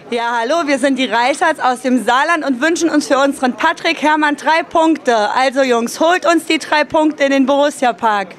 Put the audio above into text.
Ja, hallo, wir sind die Reichards aus dem Saarland und wünschen uns für unseren Patrick Herrmann 3 Punkte. Also Jungs, holt uns die 3 Punkte in den Borussia Park.